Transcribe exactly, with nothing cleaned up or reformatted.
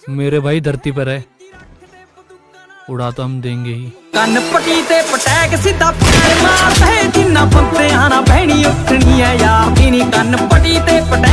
मेरे भाई धरती पर है, उड़ा तो हम देंगे ही। ਕੰਨ ਪੱਟੀ ਤੇ ਪਟੈਕ ਸਿੱਧਾ ਪੈਰ ਮਾਰਦਾ ਹੈ ਜਿੰਨਾ ਬੰਦੇ ਆਣਾ ਬਹਿਣੀ ਉੱਠਣੀ ਹੈ ਯਾਰ ਦੀ ਨੀ ਕੰਨ ਪੱਟੀ ਤੇ